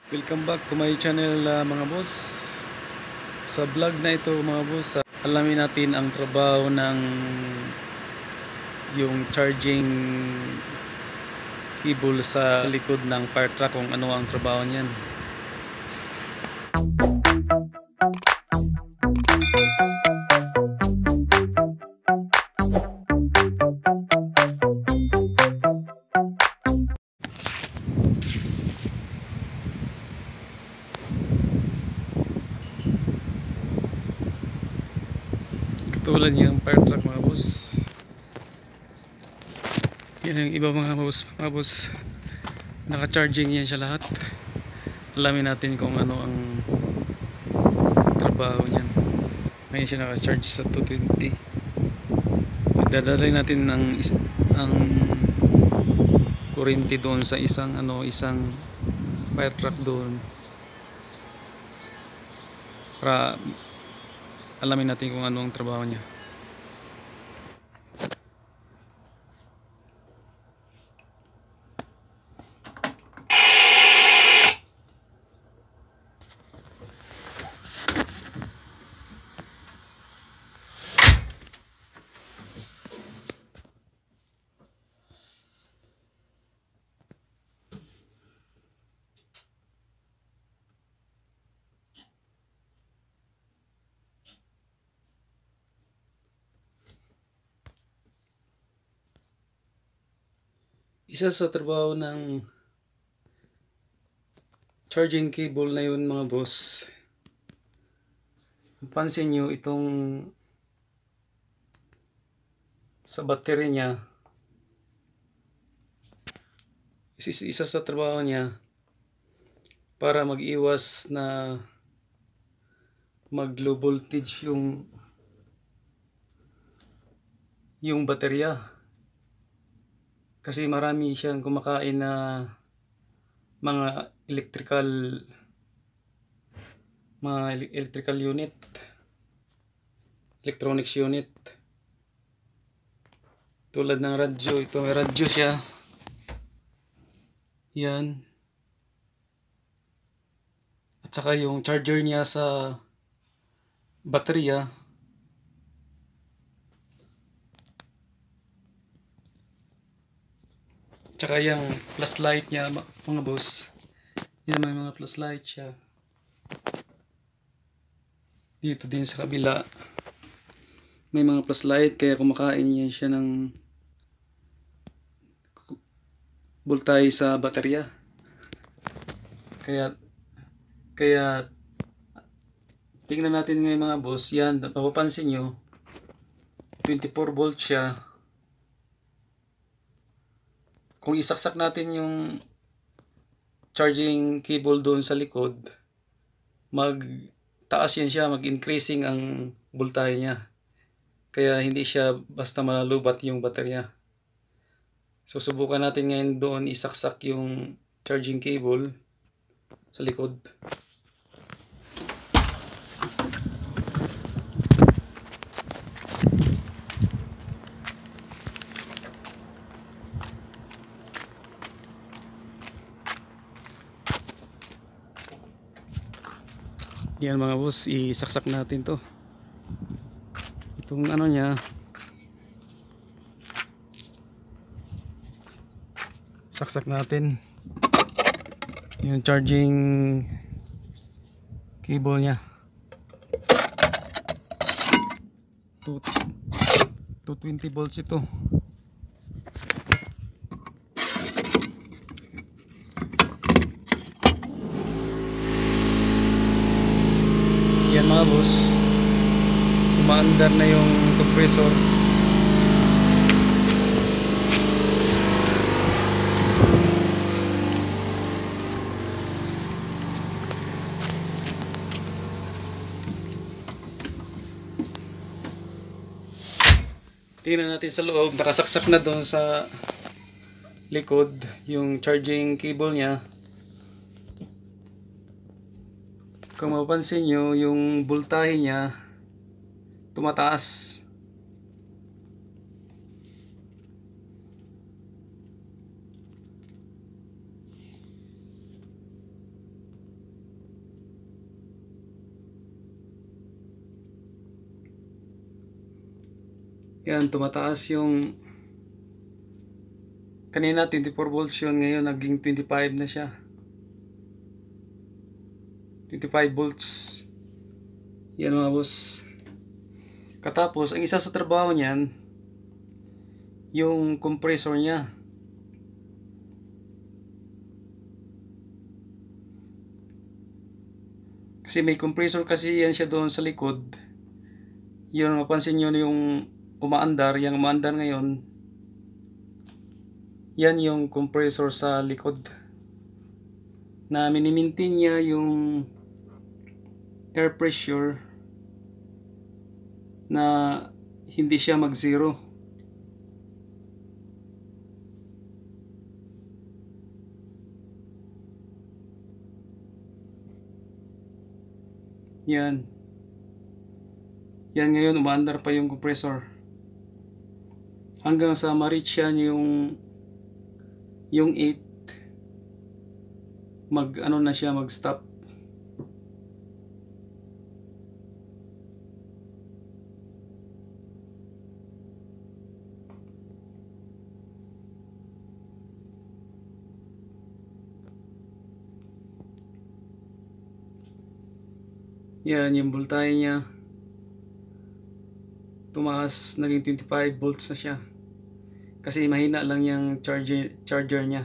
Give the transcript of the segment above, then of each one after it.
Welcome back to my channel mga boss. Sa vlog na ito mga boss, alamin natin ang trabaho ng yung charging cable sa likod ng fire truck, kung ano ang trabaho niyan. Katulad yung fire truck mga boss. Yan yung iba mga boss. Naka-charging yan siya lahat. Alamin natin kung ano ang trabaho niyan. Ngayon siya naka-charge sa 220. Dadalhin natin ang kuryente doon sa isang fire truck doon para alamin natin kung ano ang trabaho niya. Isa sa trabaho ng charging cable na yun mga boss, pansin nyo itong sa battery niya, isa sa trabaho niya para mag-iwas na mag low voltage yung baterya, kasi marami siyang kumakain na mga electrical unit, electronics unit, tulad ng radyo. Ito may radyo siya, yan, at saka yung charger niya sa baterya, tsaka yung flashlight niya mga boss. Yan, may mga flashlight siya dito din sa kabila, may mga flashlight, kaya kumakain niya siya ng voltage sa baterya. Kaya tingnan natin ngayon mga boss. Yan, mapapansin nyo 24 volt siya. Kung isaksak natin yung charging cable doon sa likod, magtaas yan siya, mag-increasing ang voltahe niya, kaya hindi siya basta malubat yung baterya. So subukan natin ngayon doon isaksak yung charging cable sa likod. Yan mga boss, isaksak natin to. Itong ano niya, saksak natin yung charging cable niya. 220 volts ito. Yan mga boss, umaandar na yung compressor. Tingnan natin sa loob, nakasaksak na doon sa likod yung charging cable niya. Kung mapapansin nyo, yung voltahe niya tumataas. Yan, tumataas yung kanina 24 volts yun, ngayon naging 25 na siya. 25 volts. Yan mga boss. Katapos, ang isa sa trabaho niyan, yung compressor niya. Kasi may compressor kasi yan siya doon sa likod. Yun, mapansin nyo yung umaandar, yung umaandar ngayon. Yan yung compressor sa likod. Na minimintin niya yung air pressure na hindi siya mag-zero. Yan. Yan ngayon, umaandar pa yung compressor. Hanggang sa ma-reach yan yung 8. Ano na siya, mag-stop. Yan, yung voltahe niya tumaas, naging 25 volts na siya. Kasi mahina lang yung charger niya.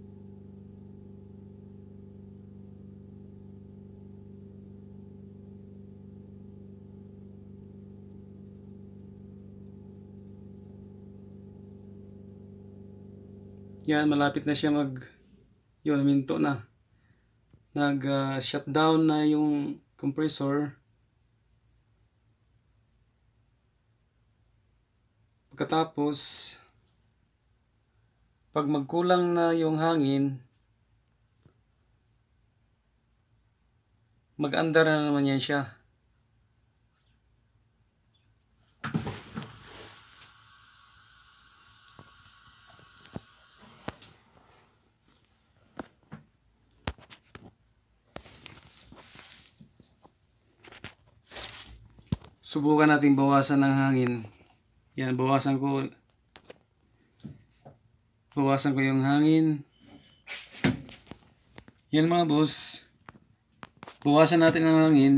Yan, malapit na siya yun, minto na. Shutdown na yung compressor. Pagkatapos, pag magkulang na yung hangin, mag-andar na naman yan siya. Subukan natin bawasan ng hangin. Yan, bawasan ko yung hangin. Yan mga boss. Bawasan natin ang hangin.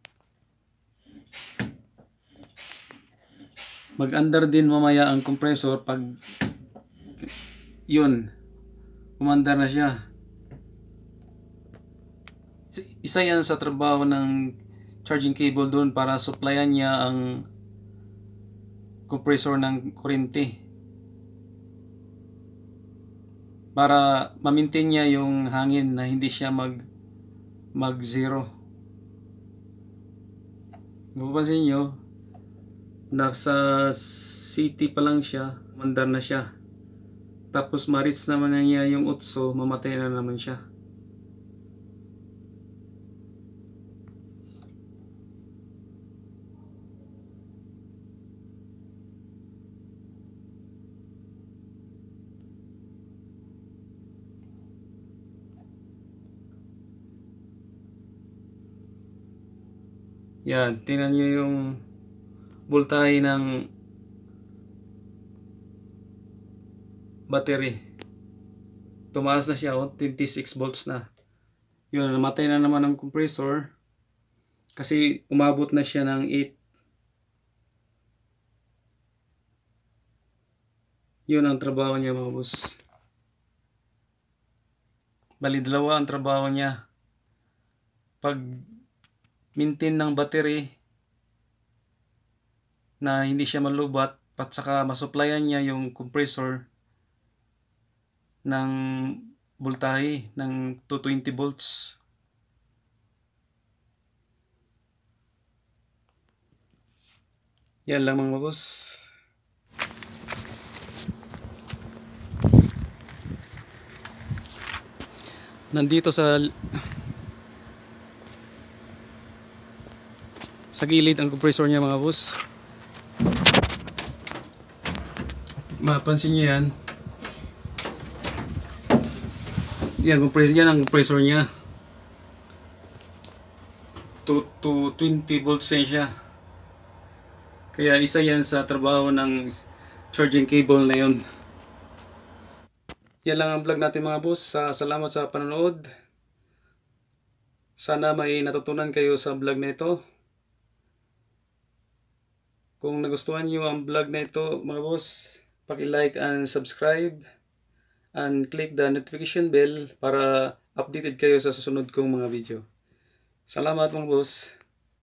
Mag-andar din mamaya ang compressor pag yun, umandar na siya. Isa yan sa trabaho ng charging cable doon para supplyan niya ang compressor ng kuryente. Para ma-maintain niya yung hangin na hindi siya mag-zero. Kung mapapansin nyo, nasa city pa lang siya, umandar na siya. Tapos ma-reach naman niya yung 8, mamatay na naman siya. Yan, tingnan nyo yung voltahe ng battery. Tumaas na siya, 26 volts na. Yun, namatay na naman ang compressor kasi umabot na siya ng 8. Yun ang trabaho niya mga boss. Bali, dalawa ang trabaho niya. Pag maintain ng battery na hindi siya malubat, at saka masupplyan niya yung compressor ng voltahe ng 220 volts. Yan lang mga boss. Nandito sa gilid ang compressor niya mga boss. Mapansin niyo yan. Yan, ang compressor niya. 20 volts na siya. Kaya isa yan sa trabaho ng charging cable na yun. Yan lang ang vlog natin mga boss. Salamat sa panonood. Sana may natutunan kayo sa vlog na ito. Kung nagustuhan nyo ang vlog na ito mga boss, paki-like and subscribe and click the notification bell para updated kayo sa susunod kong mga video. Salamat mga boss.